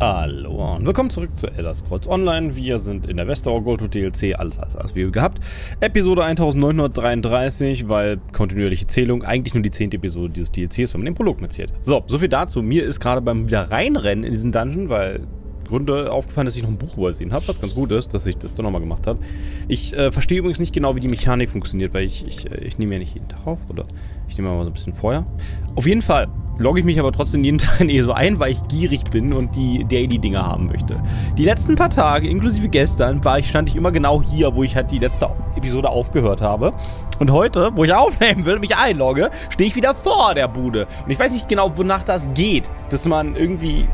Hallo und willkommen zurück zu Elder Scrolls Online. Wir sind in der Westerauer Gold DLC, alles wie gehabt. Episode 1933, weil kontinuierliche Zählung eigentlich nur die 10. Episode dieses DLCs, wenn man den Prolog mitzählt. So viel dazu. Mir ist gerade beim wieder reinrennen in diesen Dungeon, weil Gründe aufgefallen, dass ich noch ein Buch übersehen habe, was ganz gut ist, dass ich das doch nochmal gemacht habe. Ich verstehe übrigens nicht genau, wie die Mechanik funktioniert, weil ich nehme ja nicht jeden Tag auf, oder ich nehme mal so ein bisschen vorher. Auf jeden Fall logge ich mich aber trotzdem jeden Tag in ESO ein, weil ich gierig bin und die Daily-Dinger haben möchte. Die letzten paar Tage, inklusive gestern, stand ich immer genau hier, wo ich halt die letzte Episode aufgehört habe. Und heute, wo ich aufnehmen will und mich einlogge, stehe ich wieder vor der Bude. Und ich weiß nicht genau, wonach das geht, dass man irgendwie...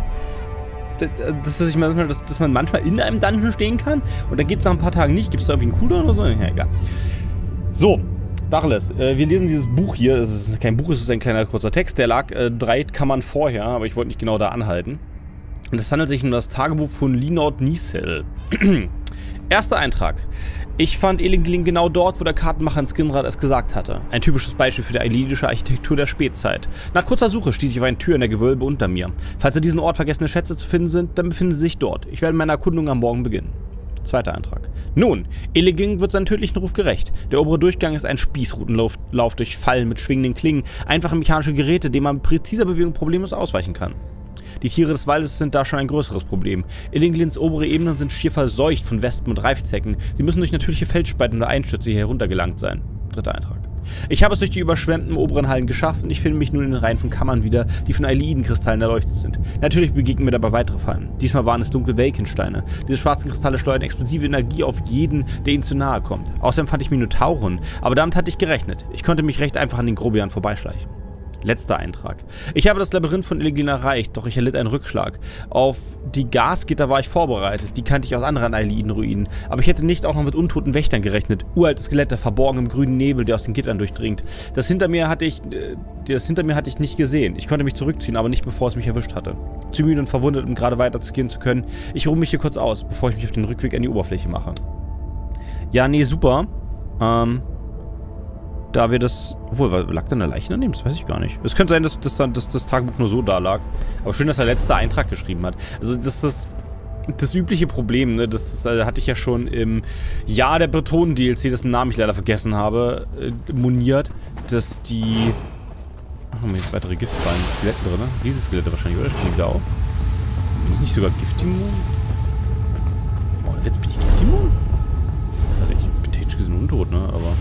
dass man manchmal in einem Dungeon stehen kann und dann geht es nach ein paar Tagen nicht. Gibt es da irgendwie einen Cooldown oder so? Ja, egal. So, Dacheles, wir lesen dieses Buch hier. Es ist kein Buch, es ist ein kleiner kurzer Text. Der lag 3 Kammern vorher, aber ich wollte nicht genau da anhalten. Und es handelt sich um das Tagebuch von Linord Niesel. Erster Eintrag. Ich fand Elingling genau dort, wo der Kartenmacher in Skinrad es gesagt hatte. Ein typisches Beispiel für die ailidische Architektur der Spätzeit. Nach kurzer Suche stieß ich auf eine Tür in der Gewölbe unter mir. Falls an diesem Ort vergessene Schätze zu finden sind, dann befinden sie sich dort. Ich werde meine Erkundung am Morgen beginnen. Zweiter Eintrag. Nun, Elingling wird seinen tödlichen Ruf gerecht. Der obere Durchgang ist ein Spießrutenlauf durch Fallen mit schwingenden Klingen, einfache mechanische Geräte, denen man mit präziser Bewegung problemlos ausweichen kann. Die Tiere des Waldes sind da schon ein größeres Problem. Ellinglins obere Ebenen sind schier verseucht von Wespen und Reifzecken. Sie müssen durch natürliche Felsspalten oder Einstürze hier heruntergelangt sein. Dritter Eintrag. Ich habe es durch die überschwemmten oberen Hallen geschafft und ich finde mich nun in den Reihen von Kammern wieder, die von Ailidenkristallen erleuchtet sind. Natürlich begegnen mir dabei weitere Fallen. Diesmal waren es dunkle Welkensteine. Diese schwarzen Kristalle schleudern explosive Energie auf jeden, der ihnen zu nahe kommt. Außerdem fand ich Minotauren, aber damit hatte ich gerechnet. Ich konnte mich recht einfach an den Grobian vorbeischleichen. Letzter Eintrag. Ich habe das Labyrinth von Elingling erreicht, doch ich erlitt einen Rückschlag. Auf die Gasgitter war ich vorbereitet, die kannte ich aus anderen Ailiden-Ruinen. Aber ich hätte nicht auch noch mit untoten Wächtern gerechnet. Uralte Skelette, verborgen im grünen Nebel, der aus den Gittern durchdringt. Das hinter mir hatte ich nicht gesehen. Ich konnte mich zurückziehen, aber nicht bevor es mich erwischt hatte. Zu müde und verwundet, um gerade weiterzugehen zu können. Ich ruhe mich hier kurz aus, bevor ich mich auf den Rückweg an die Oberfläche mache. Ja, nee, super. Da wir das... Obwohl, lag da eine Leiche daneben? Das weiß ich gar nicht. Es könnte sein, dass das Tagebuch nur so da lag. Aber schön, dass er letzter Eintrag geschrieben hat. Also, das ist das übliche Problem, ne? Das hatte ich ja schon im Jahr der Bretonen-DLC, dessen Namen ich leider vergessen habe, moniert, dass die... Ach, haben wir jetzt weitere Giftfallen mit Skeletten drin, ne? Diese Skelette wahrscheinlich, oder? Stehen die wieder auf? Bin ich nicht sogar Giftimmun? Oh, jetzt bin ich Giftimmun? Also, ich bin technisch gesehen untot, ne? Aber...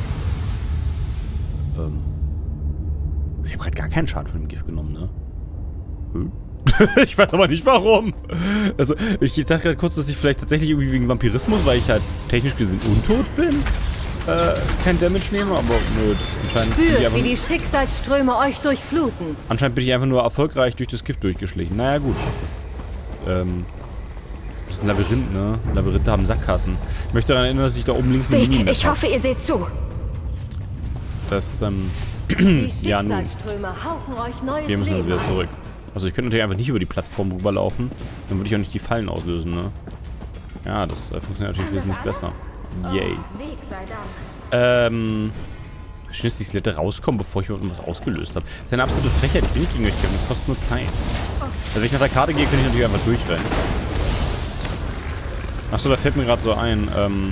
Ich habe gerade gar keinen Schaden von dem Gift genommen, ne? Ich weiß aber nicht warum. Also, ich dachte gerade kurz, dass ich vielleicht tatsächlich irgendwie wegen Vampirismus, weil ich halt technisch gesehen untot bin, kein Damage nehme, aber nö, anscheinend Spürt, wie die Schicksalsströme euch durchfluten. Anscheinend bin ich einfach nur erfolgreich durch das Gift durchgeschlichen. Naja, gut. Das ist ein Labyrinth, ne? Labyrinthe haben Sackgassen. Ich möchte daran erinnern, dass ich da oben links eine Mini-Map habe. Ich hoffe, ihr seht zu. Das, Die ja, nun. Schicksalsströme hauchen euch neues Wir müssen jetzt Leben wieder zurück. Also ich könnte natürlich einfach nicht über die Plattform rüberlaufen. Dann würde ich auch nicht die Fallen auslösen, ne? Ja, das funktioniert natürlich wesentlich besser. Yay. Weg sei Dank. Schön, dass die Skelette rauskommen, bevor ich irgendwas ausgelöst habe. Das ist eine absolute Frechheit. Ich will nicht gegen euch kämpfen. Das kostet nur Zeit. Also wenn ich nach der Karte gehe, kann ich natürlich einfach durchrennen. Achso, da fällt mir gerade so ein,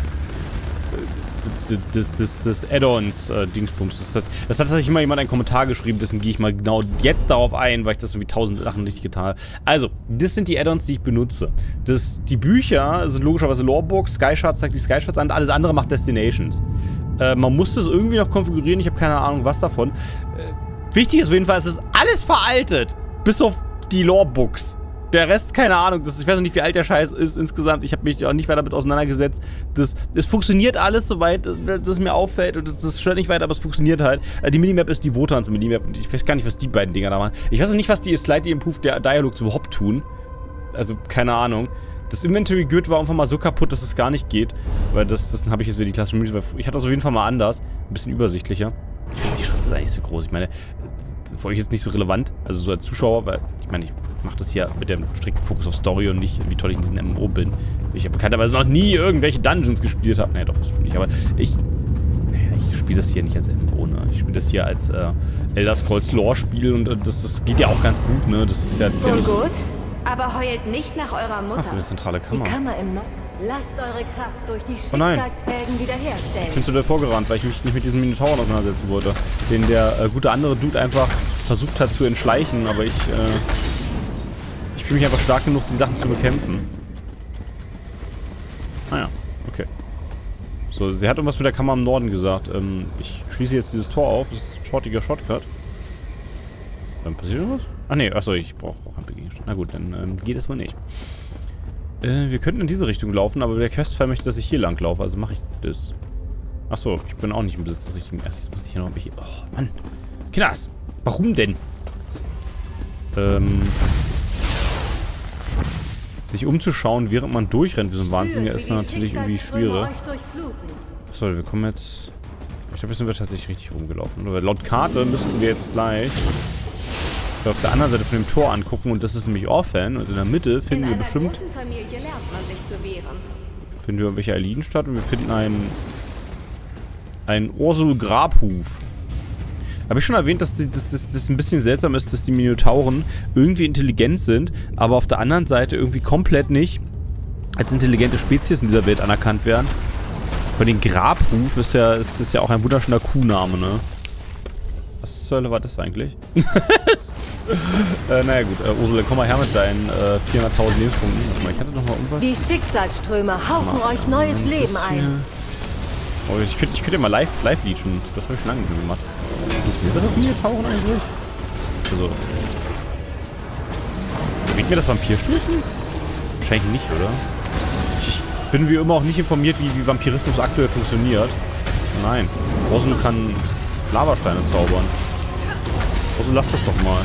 das Add-ons Dingsbums. Das hat tatsächlich immer jemand einen Kommentar geschrieben, deswegen gehe ich mal genau jetzt darauf ein, weil ich das irgendwie 1000 Sachen richtig getan habe. Also, das sind die Add-ons, die ich benutze. Die Bücher sind logischerweise Lorebooks, Skyshards zeigt die Skyshards an, alles andere macht Destinations. Man muss das irgendwie noch konfigurieren, ich habe keine Ahnung was davon. Wichtig ist auf jeden Fall, es ist alles veraltet, bis auf die Lorebooks. Der Rest, keine Ahnung, ich weiß noch nicht, wie alt der Scheiß ist insgesamt. Ich habe mich auch nicht weiter damit auseinandergesetzt. Es funktioniert alles, soweit das mir auffällt. Und das stört nicht weiter, aber es funktioniert halt. Die Minimap ist die Wotans Minimap. Und ich weiß gar nicht, was die beiden Dinger da machen. Ich weiß auch nicht, was die Slightly Improved Dialogs überhaupt tun. Also, keine Ahnung. Das Inventory Grid war einfach mal so kaputt, dass es gar nicht geht. Weil das habe ich jetzt wieder die Klasse Remedies. Ich hatte das auf jeden Fall mal anders. Ein bisschen übersichtlicher. Ich finde, die Schrift ist eigentlich so groß. Ich meine, für euch ist es nicht so relevant. Also so als Zuschauer, weil, ich meine, ich mache das hier mit dem strikten Fokus auf Story und nicht, wie toll ich in diesem MMO bin. Ich habe bekannterweise noch nie irgendwelche Dungeons gespielt habe. Naja, doch, das stimmt nicht. Aber ich spiele das hier nicht als MMO, ne? Ich spiele das hier als Elder Scrolls Lore-Spiel und das geht ja auch ganz gut, ne? Das ist ja... Und gut? Aber heult nicht nach eurer Ach, Mutter. so eine zentrale Die Kammer. Kammer im Norden. Lasst eure Kraft durch die Oh nein. Schicksalsfelden wiederherstellen. Ich bin zu dir vorgerannt, weil ich mich nicht mit diesen Minotauren auseinandersetzen wollte. Den der gute andere Dude einfach versucht hat zu entschleichen, aber ich fühle mich einfach stark genug, die Sachen zu bekämpfen. Naja, okay. So, sie hat irgendwas mit der Kammer im Norden gesagt. Ich schließe jetzt dieses Tor auf. Das ist ein shortiger Shortcut. Dann passiert was? Ach nee, achso, ich brauche auch einen Gegenstand. Na gut, dann geht das mal nicht. Wir könnten in diese Richtung laufen, aber der Questfall möchte, dass ich hier lang laufe, also mache ich das. Achso, ich bin auch nicht im Besitz des richtigen. Erst muss ich hier noch ein bisschen. Oh, Mann. Kinders! Warum denn? Sich umzuschauen, während man durchrennt wie so ein Wahnsinniger, ist dann natürlich irgendwie schwierig. Achso, wir kommen jetzt. Ich glaube, jetzt sind wir tatsächlich richtig rumgelaufen. Oder laut Karte müssten wir jetzt gleich auf der anderen Seite von dem Tor angucken und das ist nämlich Orphan und in der Mitte finden wir bestimmt finden wir irgendwelche Aeliden statt und wir finden einen Ursul-Grabhuf. Habe ich schon erwähnt, dass das ein bisschen seltsam ist, dass die Minotauren irgendwie intelligent sind, aber auf der anderen Seite irgendwie komplett nicht als intelligente Spezies in dieser Welt anerkannt werden. Bei den Grabhuf ist ja auch ein wunderschöner Kuhname, ne? Was zur Hölle war das eigentlich? Naja gut, Ursula, komm mal her mit deinen 400.000 Lebenspunkten. Warte mal, ich hatte noch mal irgendwas. Die Schicksalsströme hauchen euch neues Leben ein. Oh, ich könnte ja mal live leechen. Das habe ich schon lange nicht mehr gemacht. Funktioniert das auf Minotauren eigentlich? Also. Bringt mir das Vampirstücken? Wahrscheinlich nicht, oder? Ich bin wie immer auch nicht informiert, wie Vampirismus aktuell funktioniert. Nein. Ursula kann Lavasteine zaubern. Also lass das doch mal.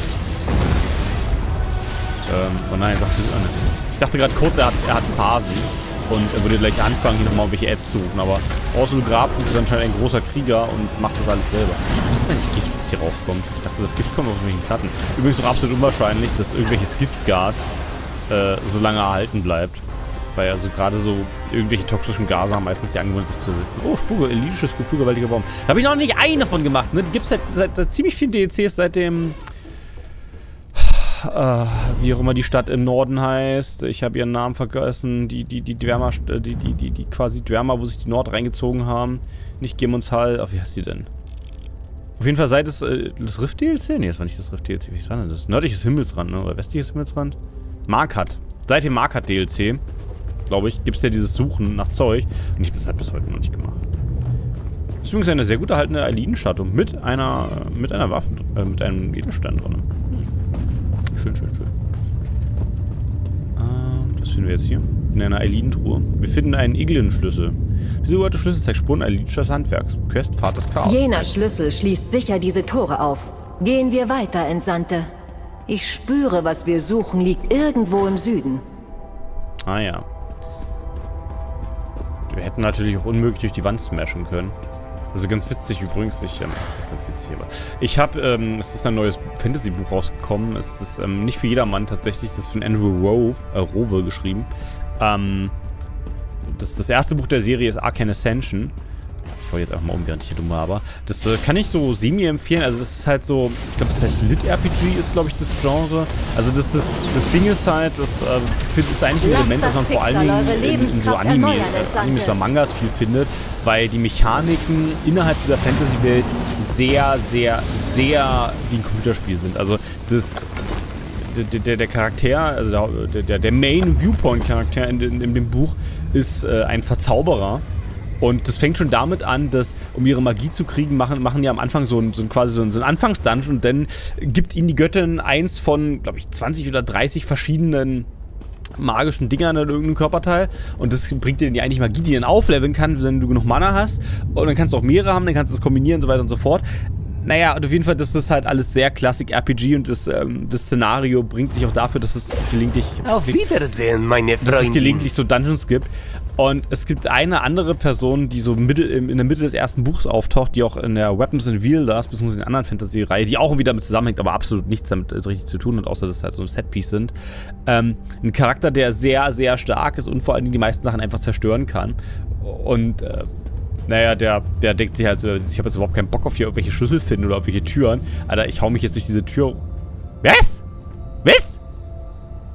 Oh nein, sagst du nicht. Ich dachte gerade kurz, er hat Phasen. Und er würde gleich anfangen, hier nochmal welche Ads zu suchen. Aber Ursula Grabhuf ist anscheinend ein großer Krieger und macht das alles selber. Was ist denn nicht Gift, was hier rauskommt? Ich dachte, das Gift kommt aus irgendwelchen Platten. Übrigens auch absolut unwahrscheinlich, dass irgendwelches Giftgas so lange erhalten bleibt. Weil also gerade so irgendwelche toxischen Gase haben meistens die Angewohnheit, sich zu sitzen. Oh, Spuge, elitische Skulptur, gewaltiger Baum. Da habe ich noch nicht eine davon gemacht, ne? Die gibt es seit ziemlich vielen DLCs, seit dem wie auch immer die Stadt im Norden heißt. Ich habe ihren Namen vergessen. Die quasi Dwerma, wo sich die Nord reingezogen haben. Nicht Gemunshal. Ach, wie heißt die denn? Auf jeden Fall seit das Rift-DLC? Nee, das war nicht das Rift-DLC. Wie war denn das? Nördliches Himmelsrand, ne? Oder westliches Himmelsrand? Markat. Seit dem Markat-DLC, glaube ich, gibt es ja dieses Suchen nach Zeug. Und ich habe das halt bis heute noch nicht gemacht. Das ist übrigens eine sehr gut erhaltene Aeliden-Statue mit einer Waffe, mit einem Edelstein drin. Schön, schön, schön. Was finden wir jetzt hier? In einer Aeliden-Truhe. Wir finden einen Iglen-Schlüssel. Dieser uralte Schlüssel zeigt Spuren aelidisches Handwerks. Quest Pfad des Chaos. Jener Schlüssel schließt sicher diese Tore auf. Gehen wir weiter, Entsandte. Ich spüre, was wir suchen, liegt irgendwo im Süden. Ah ja. Wir hätten natürlich auch unmöglich durch die Wand smashen können. Also ganz witzig übrigens, das ist ganz witzig, aber ich habe, es ist ein neues Fantasy-Buch rausgekommen. Es ist nicht für jedermann tatsächlich, das ist von Andrew Rowe geschrieben. Das erste Buch der Serie ist Arcane Ascension. Ich wollte jetzt einfach mal während ich hier dumm war, aber das kann ich so semi-empfehlen. Also das ist halt so, ich glaube, das heißt Lit-RPG ist, glaube ich, das Genre. Also das Ding ist halt, das ist eigentlich ein Element, das man vor allen Dingen in so Animes oder Mangas viel findet, weil die Mechaniken innerhalb dieser Fantasy-Welt sehr, sehr, sehr wie ein Computerspiel sind. Also der Charakter, also der Main-Viewpoint-Charakter in dem Buch ist ein Verzauberer. Und das fängt schon damit an, dass, um ihre Magie zu kriegen, machen ja am Anfang quasi so einen Anfangsdungeon und dann gibt ihnen die Göttin eins von, glaube ich, 20 oder 30 verschiedenen magischen Dingern in irgendeinem Körperteil und das bringt dir dann die eigentliche Magie, die dann aufleveln kann, wenn du genug Mana hast und dann kannst du auch mehrere haben, dann kannst du das kombinieren und so weiter und so fort. Naja, und auf jeden Fall, das ist halt alles sehr Classic-RPG und das Szenario bringt sich auch dafür, dass es gelegentlich... Auf Wiedersehen, meine Freunde. Dass es gelegentlich so Dungeons gibt. Und es gibt eine andere Person, die so in der Mitte des ersten Buchs auftaucht, die auch in der Weapons and Wielders, beziehungsweise in der anderen Fantasy-Reihe, die auch irgendwie damit zusammenhängt, aber absolut nichts damit richtig zu tun hat, außer dass es halt so ein Setpiece sind. Ein Charakter, der sehr, sehr stark ist und vor allen Dingen die meisten Sachen einfach zerstören kann. Und... naja, der denkt sich halt, ich habe jetzt überhaupt keinen Bock auf hier irgendwelche Schlüssel finden oder irgendwelche Türen. Alter, ich hau mich jetzt durch diese Tür... Was? Was?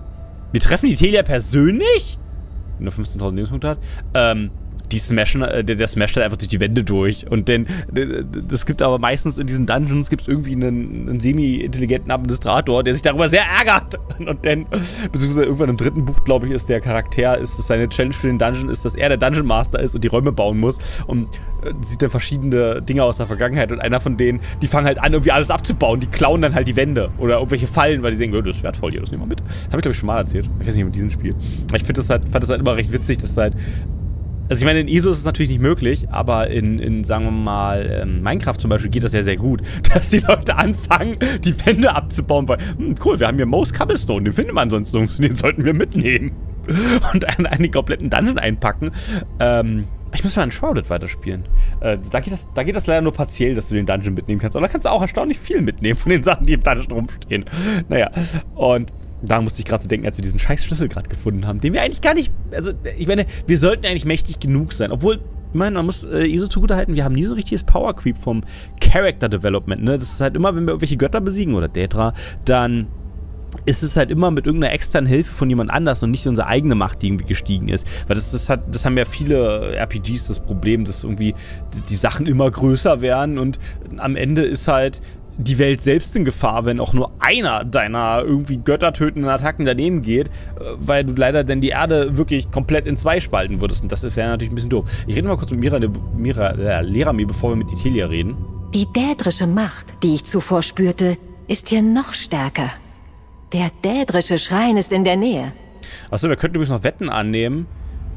Wir treffen Itelia persönlich? Wenn er 15.000 Lebenspunkte hat. Die smashen, der smasht halt einfach durch die Wände durch. Und dann, das gibt aber meistens in diesen Dungeons gibt's irgendwie einen semi-intelligenten Administrator, der sich darüber sehr ärgert. Und dann, beziehungsweise irgendwann im 3. Buch, glaube ich, ist der Charakter, ist es seine Challenge für den Dungeon, ist, dass er der Dungeon Master ist und die Räume bauen muss. Und sieht dann verschiedende Dinge aus der Vergangenheit. Und einer von denen, die fangen halt an, irgendwie alles abzubauen. Die klauen dann halt die Wände. Oder irgendwelche Fallen, weil die denken, das ist wertvoll hier, das nehmen wir mit. Habe ich, glaube ich, schon mal erzählt. Ich weiß nicht, mit diesem Spiel. Aber ich fand das halt immer recht witzig, dass halt. Also ich meine, in ISO ist es natürlich nicht möglich, aber in sagen wir mal, Minecraft zum Beispiel geht das ja sehr gut, dass die Leute anfangen, die Wände abzubauen, weil, cool, wir haben hier Most Cobblestone, den finden wir ansonsten, den sollten wir mitnehmen. Und einen kompletten Dungeon einpacken. Ich muss mal Enshrouded weiterspielen. Da geht das leider nur partiell, dass du den Dungeon mitnehmen kannst. Aber da kannst du auch erstaunlich viel mitnehmen von den Sachen, die im Dungeon rumstehen. Naja, und da musste ich gerade so denken, als wir diesen scheiß Schlüssel gerade gefunden haben, den wir eigentlich gar nicht, also ich meine, wir sollten eigentlich mächtig genug sein, obwohl, ich meine, man muss ISO zugutehalten, wir haben nie so richtiges Power Creep vom Character Development, ne, das ist halt immer, wenn wir irgendwelche Götter besiegen oder Daedra, dann ist es halt immer mit irgendeiner externen Hilfe von jemand anders und nicht unsere eigene Macht, die irgendwie gestiegen ist, weil das haben ja viele RPGs das Problem, dass irgendwie die Sachen immer größer werden und am Ende ist halt die Welt selbst in Gefahr, wenn auch nur einer deiner irgendwie göttertötenden Attacken daneben geht, weil du leider dann die Erde wirklich komplett in 2 spalten würdest. Und das wäre natürlich ein bisschen doof. Ich rede mal kurz mit Lerami, bevor wir mit Itelia reden. Die dädrische Macht, die ich zuvor spürte, ist hier noch stärker. Der dädrische Schrein ist in der Nähe. Achso, wir könnten übrigens noch Wetten annehmen,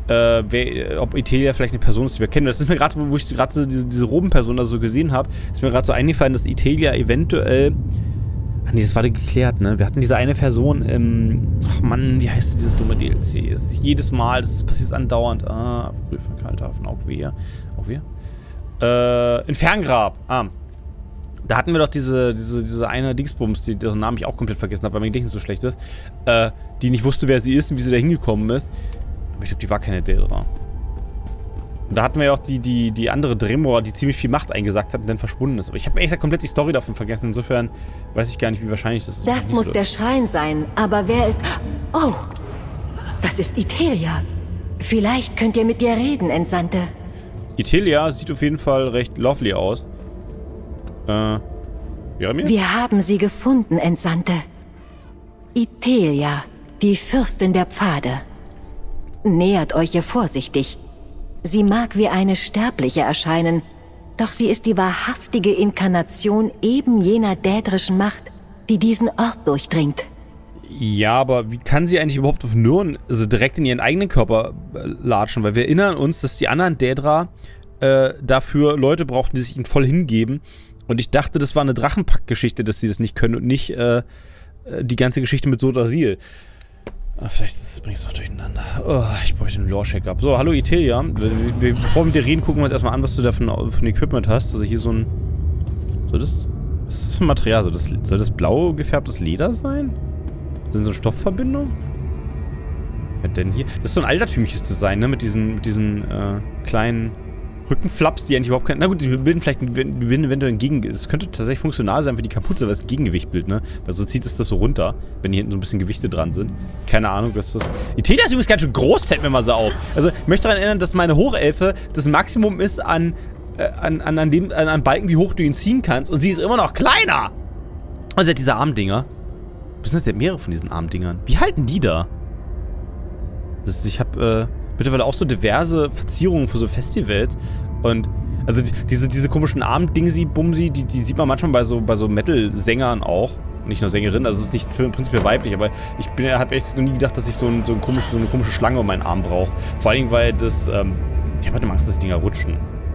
ob Itelia vielleicht eine Person ist, die wir kennen. Das ist mir gerade, wo ich gerade so diese Robenperson da so gesehen habe, ist mir gerade so eingefallen, dass Itelia eventuell. Ach nee, das war geklärt, ne? Wir hatten diese eine Person im. Ach Mann, wie heißt dieses dumme DLC? Das ist jedes Mal, das passiert andauernd. Prüfen, Kalthafen, auch wir. In Ferngrab. Da hatten wir doch diese eine Dingsbums, deren Namen ich auch komplett vergessen habe, weil mein Gedächtnis so schlecht ist, die nicht wusste, wer sie ist und wie sie da hingekommen ist. Aber ich glaube, die war keine Daedra. Und da hatten wir ja auch die andere Dremora, die ziemlich viel Macht eingesackt hat und dann verschwunden ist. Aber ich habe ehrlich gesagt komplett die Story davon vergessen. Insofern weiß ich gar nicht, wie wahrscheinlich das ist. Das muss der Schrein sein. Aber wer ist... Oh, das ist Itelia. Vielleicht könnt ihr mit ihr reden, Entsandte. Itelia sieht auf jeden Fall recht lovely aus. Jeremy? Wir haben sie gefunden, Entsandte. Itelia, die Fürstin der Pfade. Nähert euch ihr vorsichtig. Sie mag wie eine Sterbliche erscheinen, doch sie ist die wahrhaftige Inkarnation eben jener dädrischen Macht, die diesen Ort durchdringt. Ja, aber wie kann sie eigentlich überhaupt auf Nirn, also direkt in ihren eigenen Körper latschen? Weil wir erinnern uns, dass die anderen Daedra dafür Leute brauchten, die sich ihnen voll hingeben. Und ich dachte, das war eine Drachenpakt-Geschichte, dass sie das nicht können und nicht die ganze Geschichte mit Sodasil. Vielleicht bringt es doch durcheinander. Oh, ich bräuchte einen Lore-Check-up. So, hallo Itelia. Bevor wir mit dir reden, gucken wir uns erstmal an, was du da von Equipment hast. Also hier so ein... Was ist das für ein Material? Soll das blau gefärbtes Leder sein? Sind so eine Stoffverbindung? Was denn hier? Das ist so ein altertümliches Design, ne? Mit diesen kleinen Rückenflaps, die eigentlich überhaupt kein... Na gut, die bilden vielleicht eventuell ein Gegengewicht. Es könnte tatsächlich funktional sein für die Kapuze, weil es ein Gegengewicht bildet, ne? Weil so zieht es das so runter, wenn hier hinten so ein bisschen Gewichte dran sind. Keine Ahnung, was das... Itelia ist übrigens ganz schön groß, fällt mir mal so auf. Also, ich möchte daran erinnern, dass meine Hochelfe das Maximum ist an Balken, wie hoch du ihn ziehen kannst. Und sie ist immer noch kleiner! Und sie hat diese Armdinger. Was sind das denn mehrere von diesen Armdingern? Wie halten die da? Ich habe mittlerweile auch so diverse Verzierungen für so Festivals. Und also diese komischen Arm-Dingsi-Bumsi, die sieht man manchmal bei so Metal-Sängern auch. Nicht nur Sängerinnen, also es ist nicht prinzipiell weiblich, aber ich habe echt noch nie gedacht, dass ich so eine komische Schlange um meinen Arm brauche. Vor allem, weil das, ich habe halt immer Angst, dass die Dinger rutschen.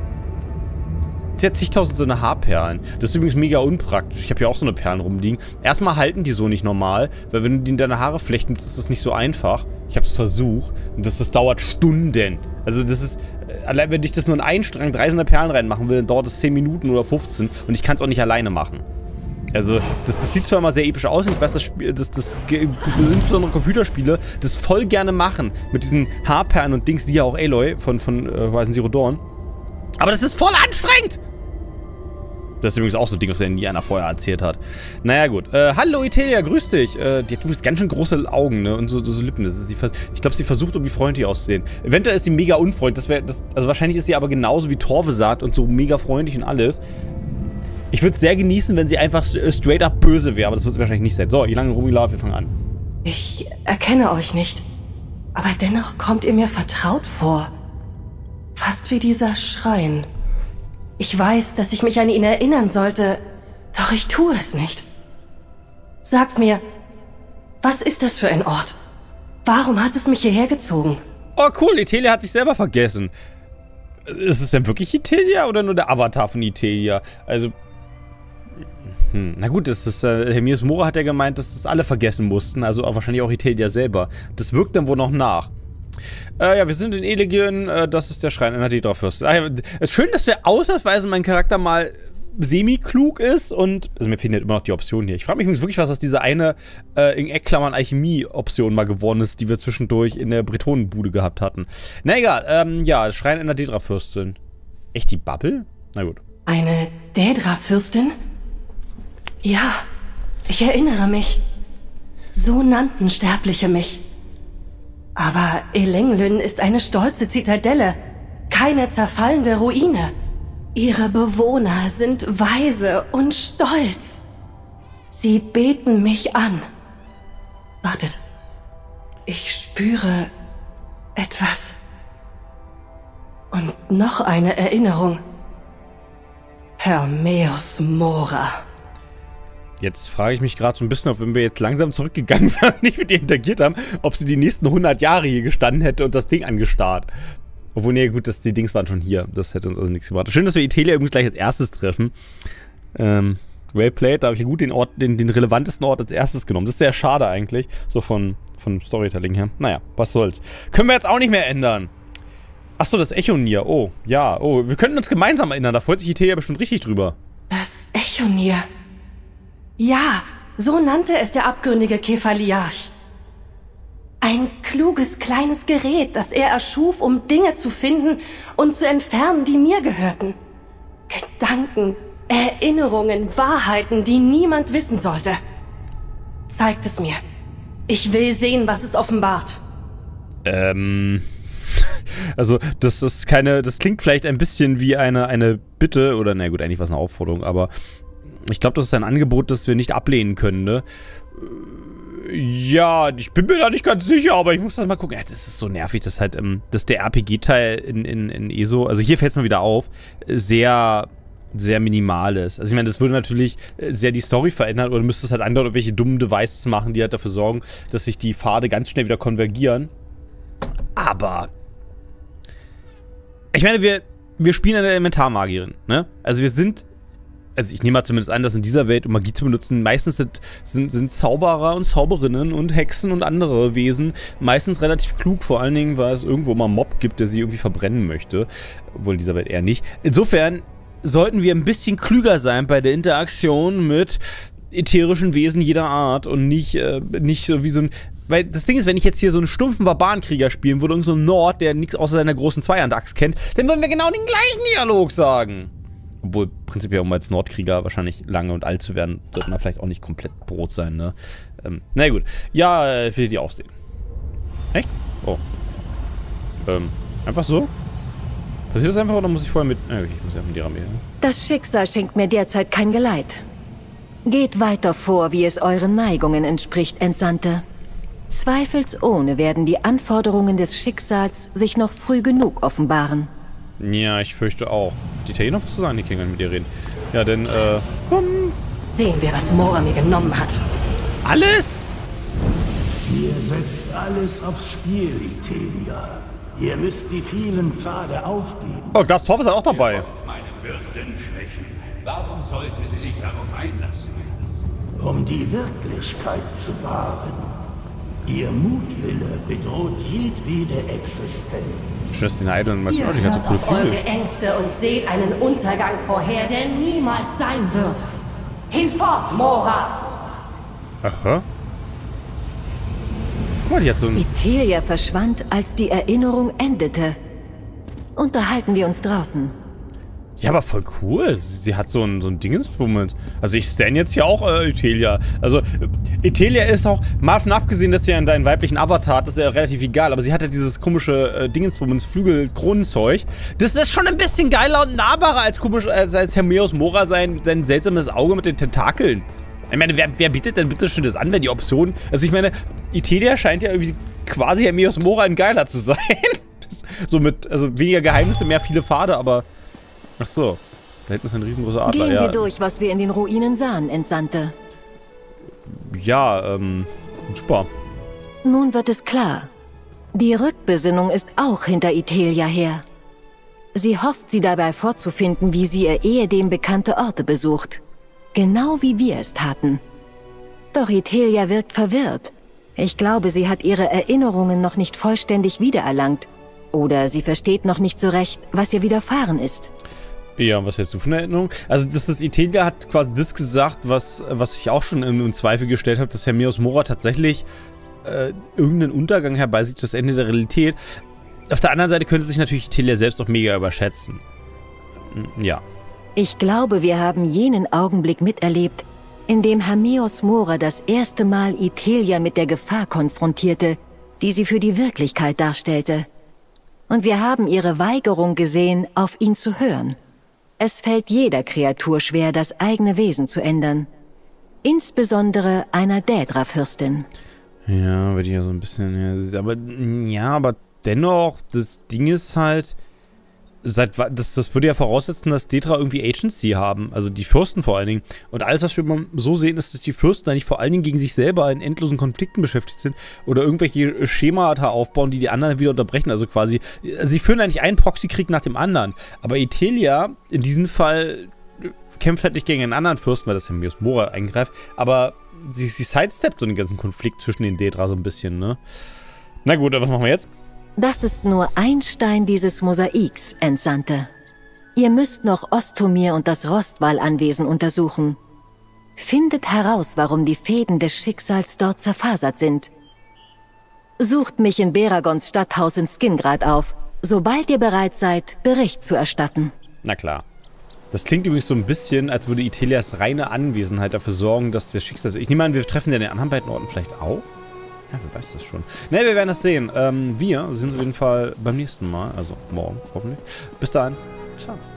Sie hat zigtausend so eine Haarperlen. Das ist übrigens mega unpraktisch. Ich habe hier auch so eine Perlen rumliegen. Erstmal halten die so nicht normal, weil wenn du die in deine Haare flechten, ist das nicht so einfach. Ich habe es versucht und das dauert Stunden. Also das ist, allein wenn ich das nur in einen Strang 300 Perlen reinmachen will, dann dauert das 10 Minuten oder 15 und ich kann es auch nicht alleine machen. Also, das sieht zwar mal sehr episch aus und ich weiß, dass insbesondere Computerspiele das voll gerne machen mit diesen Haarperlen und Dings, die ja auch Aloy von Horizon Zero Dawn. Aber das ist voll anstrengend! Das ist übrigens auch so ein Ding, was ja nie einer vorher erzählt hat. Naja, gut. Hallo, Itelia, grüß dich. Die hat übrigens ganz schön große Augen, ne? Und so Lippen. Ich glaube, sie versucht, irgendwie freundlich auszusehen. Eventuell ist sie mega unfreundlich. Also wahrscheinlich ist sie aber genauso wie Torve sagt und so mega freundlich und alles. Ich würde es sehr genießen, wenn sie einfach straight up böse wäre, aber das wird sie wahrscheinlich nicht sein. So, Ilang Rumila, wir fangen an. Ich erkenne euch nicht. Aber dennoch kommt ihr mir vertraut vor. Fast wie dieser Schrein. Ich weiß, dass ich mich an ihn erinnern sollte, doch ich tue es nicht. Sagt mir, was ist das für ein Ort? Warum hat es mich hierher gezogen? Oh cool, Itelia hat sich selber vergessen. Ist es denn wirklich Itelia oder nur der Avatar von Itelia? Also, na gut, Hermias Mora hat ja gemeint, dass das alle vergessen mussten, also auch wahrscheinlich auch Itelia selber. Das wirkt dann wohl noch nach. Ja, wir sind in Elegien, das ist der Schrein einer Dedra-Fürstin. Es ist schön, dass wir ausnahmsweise mein Charakter mal semi-klug ist und, also mir fehlen halt immer noch die Optionen hier. Ich frage mich übrigens wirklich, was aus dieser eine, in Eckklammern Alchemie-Option mal geworden ist, die wir zwischendurch in der Bretonenbude gehabt hatten. Na egal, ja, Schrein einer Dedra-Fürstin. Echt die Bubble? Na gut. Eine Dedra-Fürstin? Ja, ich erinnere mich. So nannten Sterbliche mich. Aber Elenglyn ist eine stolze Zitadelle, keine zerfallende Ruine. Ihre Bewohner sind weise und stolz. Sie beten mich an. Wartet, ich spüre etwas. Und noch eine Erinnerung. Hermeus Mora. Jetzt frage ich mich gerade so ein bisschen, ob wenn wir jetzt langsam zurückgegangen wären und nicht mit ihr interagiert haben, ob sie die nächsten 100 Jahre hier gestanden hätte und das Ding angestarrt. Obwohl, nee, gut, die Dings waren schon hier. Das hätte uns also nichts gebracht. Schön, dass wir Itelia übrigens gleich als erstes treffen. Well played, da habe ich ja gut den relevantesten Ort als erstes genommen. Das ist sehr schade eigentlich, so von Storytelling her. Naja, was soll's. Können wir jetzt auch nicht mehr ändern. Achso, das Echonier. Oh, ja. Oh, wir könnten uns gemeinsam erinnern. Da freut sich Itelia bestimmt richtig drüber. Das Echonier. Ja, so nannte es der abgründige Kefaliarch. Ein kluges kleines Gerät, das er erschuf, um Dinge zu finden und zu entfernen, die mir gehörten. Gedanken, Erinnerungen, Wahrheiten, die niemand wissen sollte. Zeigt es mir. Ich will sehen, was es offenbart. Also, das klingt vielleicht ein bisschen wie eine Bitte, oder na gut, eigentlich war es eine Aufforderung, aber ich glaube, das ist ein Angebot, das wir nicht ablehnen können, ne? Ja, ich bin mir da nicht ganz sicher, aber ich muss das mal gucken. Ja, das ist so nervig, dass halt, dass der RPG-Teil in ESO, also hier fällt es mal wieder auf, sehr, sehr minimal ist. Also ich meine, das würde natürlich sehr die Story verändern, oder du müsstest halt andere irgendwelche dummen Devices machen, die halt dafür sorgen, dass sich die Pfade ganz schnell wieder konvergieren. Aber ich meine, wir spielen eine Elementarmagierin, ne? Also ich nehme mal zumindest an, dass in dieser Welt, um Magie zu benutzen, meistens sind Zauberer und Zauberinnen und Hexen und andere Wesen meistens relativ klug, vor allen Dingen, weil es irgendwo mal einen Mob gibt, der sie irgendwie verbrennen möchte. Obwohl in dieser Welt eher nicht. Insofern sollten wir ein bisschen klüger sein bei der Interaktion mit ätherischen Wesen jeder Art und nicht so wie so ein... Weil das Ding ist, wenn ich jetzt hier so einen stumpfen Barbarenkrieger spielen würde, irgend so ein Nord, der nichts außer seiner großen Zweihandachs kennt, dann würden wir genau den gleichen Dialog sagen. Obwohl, prinzipiell, um als Nordkrieger wahrscheinlich lange und alt zu werden, sollte man vielleicht auch nicht komplett Brot sein, ne? Na gut. Ja, ich will die auch sehen. Echt? Oh. Einfach so? Passiert das einfach oder muss ich vorher mit... ich muss ja mit der Armee, ne? Das Schicksal schenkt mir derzeit kein Geleit. Geht weiter vor, wie es euren Neigungen entspricht, Entsandte. Zweifelsohne werden die Anforderungen des Schicksals sich noch früh genug offenbaren. Ja, ich fürchte auch. Die Italiener noch was zu sagen? Die können gar nicht mit dir reden. Ja, denn, Sehen wir, was Mora mir genommen hat. Alles? Ihr setzt alles aufs Spiel, Itelia. Ihr müsst die vielen Pfade aufgeben. Oh, das Torf ist halt auch dabei. Meine Fürstin schwächen. Warum sollte sie sich darauf einlassen? Um die Wirklichkeit zu wahren. Ihr Mutwille bedroht jedwede Existenz. Schwester Heidel und Ihr hört auf eure Ängste und seht einen Untergang vorher, der niemals sein wird. Hinfort, Mora! Aha. Guck mal, die hat so ein... Itelia verschwand, als die Erinnerung endete. Unterhalten wir uns draußen. Ja, aber voll cool. Sie hat so ein Dingensmoment. Also ich stan jetzt ja auch Itelia. Also Itelia ist auch, mal davon abgesehen, dass sie ja in deinen weiblichen Avatar hat, das ist ja relativ egal, aber sie hat ja dieses komische Dingensmoments, Flügel-Kronenzeug. Das ist schon ein bisschen geiler und nahbarer als Hermeus Mora sein seltsames Auge mit den Tentakeln. Ich meine, wer bietet denn bitte schon das an, wenn die Option... Also ich meine, Itelia scheint ja irgendwie quasi Hermeus Mora ein Geiler zu sein. So mit, also weniger Geheimnisse, mehr viele Pfade, aber... Ach so, da hinten ist ein riesengroßer Adler. Gehen ja. wir durch, was wir in den Ruinen sahen, Entsandte. Ja, super. Nun wird es klar. Die Rückbesinnung ist auch hinter Itelia her. Sie hofft, sie dabei vorzufinden, wie sie ihr ehedem bekannte Orte besucht. Genau wie wir es taten. Doch Itelia wirkt verwirrt. Ich glaube, sie hat ihre Erinnerungen noch nicht vollständig wiedererlangt. Oder sie versteht noch nicht so recht, was ihr widerfahren ist. Ja, was hältst du von der Erinnerung? Also, Itelia hat quasi das gesagt, was ich auch schon in Zweifel gestellt habe, dass Hermeus Mora tatsächlich irgendeinen Untergang herbeisieht, das Ende der Realität. Auf der anderen Seite könnte sich natürlich Itelia selbst auch mega überschätzen. Ja. Ich glaube, wir haben jenen Augenblick miterlebt, in dem Hermeus Mora das erste Mal Itelia mit der Gefahr konfrontierte, die sie für die Wirklichkeit darstellte. Und wir haben ihre Weigerung gesehen, auf ihn zu hören. Es fällt jeder Kreatur schwer, das eigene Wesen zu ändern. Insbesondere einer Daedra-Fürstin. Ja, würde ich ja so ein bisschen... Ja, aber dennoch, das Ding ist halt... Das würde ja voraussetzen, dass Daedra irgendwie Agency haben. Also die Fürsten vor allen Dingen. Und alles, was wir so sehen, ist, dass die Fürsten eigentlich vor allen Dingen gegen sich selber in endlosen Konflikten beschäftigt sind. Oder irgendwelche Schemata aufbauen, die anderen wieder unterbrechen. Also quasi, sie führen eigentlich einen Proxykrieg nach dem anderen. Aber Itelia, in diesem Fall, kämpft halt nicht gegen einen anderen Fürsten, weil das Hermeus Mora eingreift. Aber sie sidesteppt so den ganzen Konflikt zwischen den Daedra so ein bisschen, ne? Na gut, was machen wir jetzt? Das ist nur ein Stein dieses Mosaiks, Entsandte. Ihr müsst noch Ostomir und das Rostwal-Anwesen untersuchen. Findet heraus, warum die Fäden des Schicksals dort zerfasert sind. Sucht mich in Beragons Stadthaus in Skingrad auf, sobald ihr bereit seid, Bericht zu erstatten. Na klar. Das klingt übrigens so ein bisschen, als würde Itelias reine Anwesenheit dafür sorgen, dass das Schicksal... Ich nehme an, wir treffen ja den anderen beiden Orten vielleicht auch. Ja, wer weiß das schon. Ne, wir werden das sehen. Wir sehen uns auf jeden Fall beim nächsten Mal. Also morgen, hoffentlich. Bis dahin. Ciao.